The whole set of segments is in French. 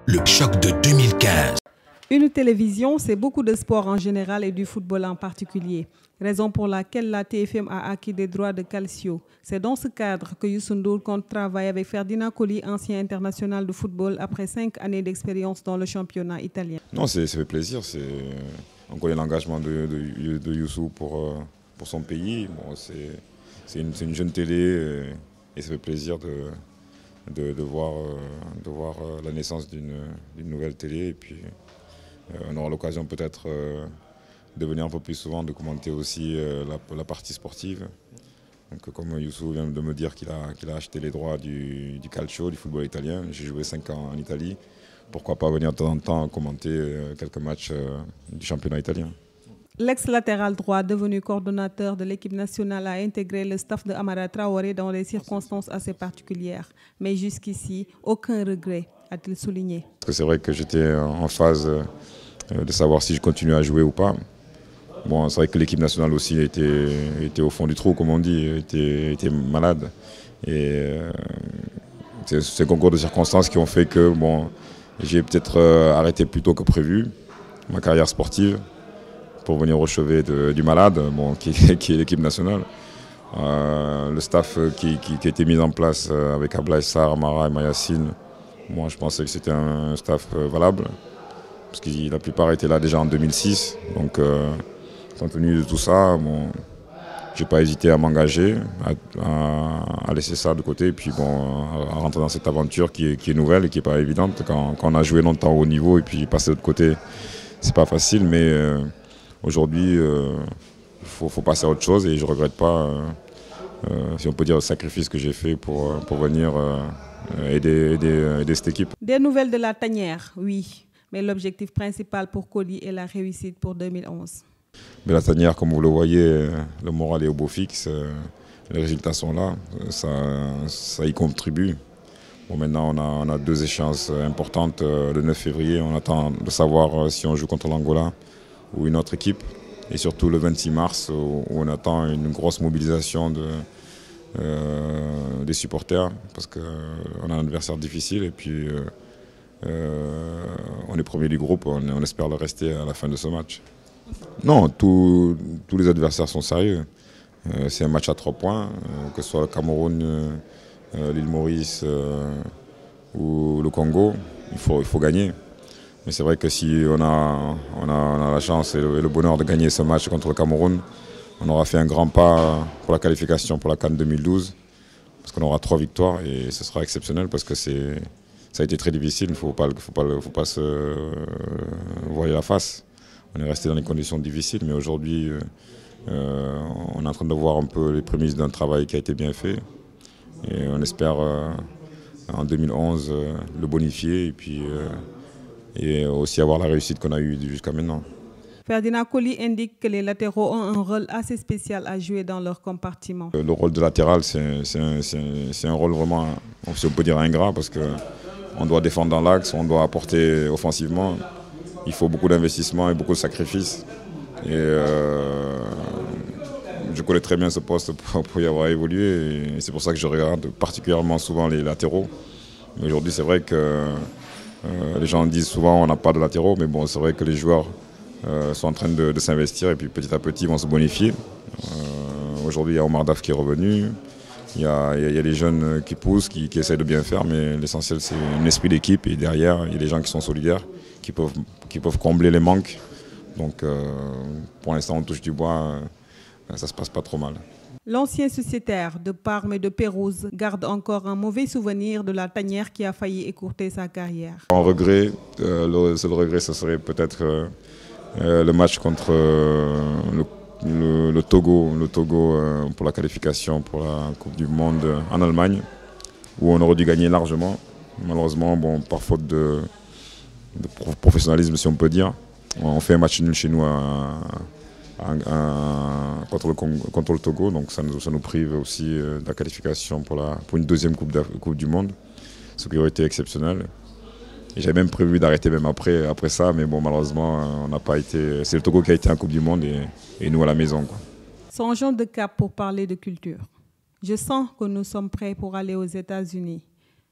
Le choc de 2015. Une télévision, c'est beaucoup de sport en général et du football en particulier. Raison pour laquelle la TFM a acquis des droits de Calcio. C'est dans ce cadre que Youssou Ndour compte travailler avec Ferdinand Coly, ancien international de football, après 5 années d'expérience dans le championnat italien. Non, ça fait plaisir. On connaît l'engagement de Youssou pour son pays. Bon, c'est une jeune télé et ça fait plaisir de voir la naissance d'une nouvelle télé. Et puis, on aura l'occasion peut-être de venir un peu plus souvent, de commenter aussi la partie sportive. Donc, comme Youssou vient de me dire qu'il a acheté les droits du calcio, du football italien, j'ai joué 5 ans en Italie. Pourquoi pas venir de temps en temps commenter quelques matchs du championnat italien. L'ex-latéral droit, devenu coordonnateur de l'équipe nationale, a intégré le staff de Amara Traoré dans des circonstances assez particulières. Mais jusqu'ici, aucun regret, a-t-il souligné. C'est vrai que j'étais en phase de savoir si je continue à jouer ou pas. Bon, c'est vrai que l'équipe nationale aussi était au fond du trou, comme on dit, était malade. Et c'est ces concours de circonstances qui ont fait que bon, j'ai peut-être arrêté plus tôt que prévu ma carrière sportive pour venir au chevet du malade, bon, qui est l'équipe nationale. Le staff qui a été mis en place avec Ablaye Sarr, Amara et Mayacine, moi je pensais que c'était un staff valable, parce que la plupart étaient là déjà en 2006. Donc, compte tenu de tout ça, bon, je n'ai pas hésité à m'engager, à laisser ça de côté, et puis bon, à rentrer dans cette aventure qui est nouvelle et qui n'est pas évidente. Quand on a joué longtemps au haut niveau et puis passer de l'autre côté, c'est pas facile, mais aujourd'hui, il faut passer à autre chose et je ne regrette pas, si on peut dire, le sacrifice que j'ai fait pour venir aider cette équipe. Des nouvelles de la tanière, oui, mais l'objectif principal pour Coly est la réussite pour 2011. Mais la tanière, comme vous le voyez, le moral est au beau fixe, les résultats sont là, ça y contribue. Bon, maintenant, on a 2 échéances importantes. Le 9 février, on attend de savoir si on joue contre l'Angola ou une autre équipe. Et surtout le 26 mars, où on attend une grosse mobilisation des supporters, parce qu'on a un adversaire difficile. Et puis, on est premier du groupe, on espère le rester à la fin de ce match. Non, tous les adversaires sont sérieux. C'est un match à 3 points, que ce soit le Cameroun, l'île Maurice ou le Congo, il faut gagner. Mais c'est vrai que si on a la chance et le bonheur de gagner ce match contre le Cameroun, on aura fait un grand pas pour la qualification pour la CAN 2012, parce qu'on aura 3 victoires et ce sera exceptionnel, parce que ça a été très difficile, il ne faut pas se voiler la face. On est resté dans des conditions difficiles, mais aujourd'hui, on est en train de voir un peu les prémices d'un travail qui a été bien fait. Et on espère en 2011 le bonifier et puis et aussi avoir la réussite qu'on a eue jusqu'à maintenant. Ferdinand Coly indique que les latéraux ont un rôle assez spécial à jouer dans leur compartiment. Le rôle de latéral, c'est un rôle vraiment, si on peut dire, ingrat, parce qu'on doit défendre dans l'axe, on doit apporter offensivement. Il faut beaucoup d'investissement et beaucoup de sacrifices. Et je connais très bien ce poste pour y avoir évolué. Et c'est pour ça que je regarde particulièrement souvent les latéraux. Mais aujourd'hui, c'est vrai que les gens disent souvent on n'a pas de latéraux. Mais bon, c'est vrai que les joueurs sont en train de s'investir et puis petit à petit ils vont se bonifier. Aujourd'hui, il y a Omar Daf qui est revenu. Il y a les jeunes qui poussent, qui essayent de bien faire. Mais l'essentiel, c'est un esprit d'équipe. Et derrière, il y a des gens qui sont solidaires, qui peuvent combler les manques. Donc pour l'instant on touche du bois, ça se passe pas trop mal. L'ancien sociétaire de Parme et de Pérouse garde encore un mauvais souvenir de la tanière qui a failli écourter sa carrière. En regret, le seul regret, ce serait peut-être le match contre le Togo pour la qualification pour la Coupe du Monde en Allemagne, où on aurait dû gagner largement. Malheureusement, bon, par faute de professionnalisme, si on peut dire, on fait un match nul chez nous contre le Togo, donc ça nous prive aussi de la qualification pour une deuxième coupe du Monde, ce qui aurait été exceptionnel. J'avais même prévu d'arrêter même après ça, mais bon, malheureusement, on n'a pas été. C'est le Togo qui a été en Coupe du Monde et nous à la maison, quoi. Changeons de cap pour parler de culture. Je sens que nous sommes prêts pour aller aux États-Unis.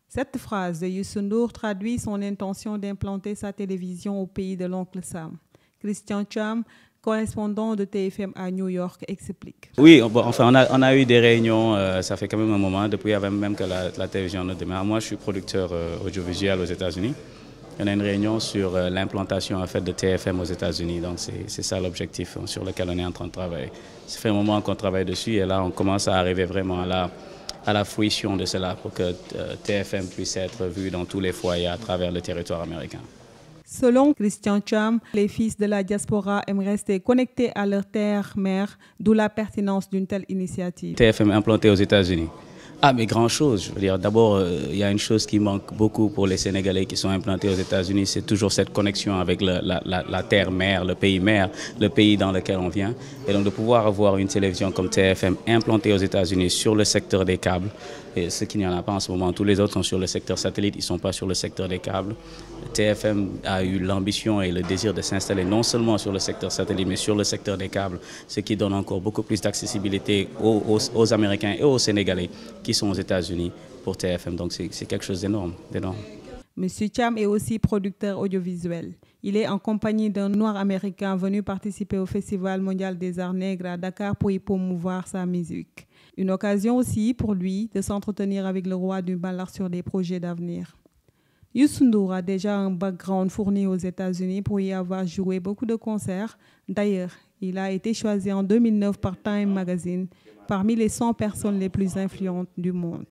Cette phrase de Youssou N'Dour traduit son intention d'implanter sa télévision au pays de l'oncle Sam. Christian Cham, correspondant de TFM à New York, explique. Oui, enfin, on a eu des réunions, ça fait quand même un moment, depuis avant même que la télévision ne démarre. Moi, je suis producteur audiovisuel aux États-Unis. On a une réunion sur l'implantation en fait, de TFM aux États-Unis. Donc, c'est ça l'objectif sur lequel on est en train de travailler. Ça fait un moment qu'on travaille dessus et là, on commence à arriver vraiment à la fruition de cela pour que TFM puisse être vu dans tous les foyers à travers le territoire américain. Selon Christian Cham, les fils de la diaspora aiment rester connectés à leur terre-mère, d'où la pertinence d'une telle initiative. TFM implanté aux États-Unis. Ah, mais grand chose. Je veux dire, d'abord, il y a une chose qui manque beaucoup pour les Sénégalais qui sont implantés aux États-Unis, c'est toujours cette connexion avec la terre-mère, le pays-mère, le pays dans lequel on vient. Et donc de pouvoir avoir une télévision comme TFM implantée aux États-Unis sur le secteur des câbles, et ce qu'il n'y en a pas en ce moment, tous les autres sont sur le secteur satellite, ils ne sont pas sur le secteur des câbles. TFM a eu l'ambition et le désir de s'installer non seulement sur le secteur satellite, mais sur le secteur des câbles, ce qui donne encore beaucoup plus d'accessibilité aux Américains et aux Sénégalais qui sont aux États-Unis pour TFM. Donc c'est quelque chose d'énorme. Monsieur Cham est aussi producteur audiovisuel. Il est en compagnie d'un noir américain venu participer au Festival mondial des arts nègres à Dakar pour y promouvoir sa musique. Une occasion aussi pour lui de s'entretenir avec le roi du ballard sur des projets d'avenir. Youssou N'Dour a déjà un background fourni aux États-Unis pour y avoir joué beaucoup de concerts. D'ailleurs, il a été choisi en 2009 par Time Magazine parmi les 100 personnes les plus influentes du monde.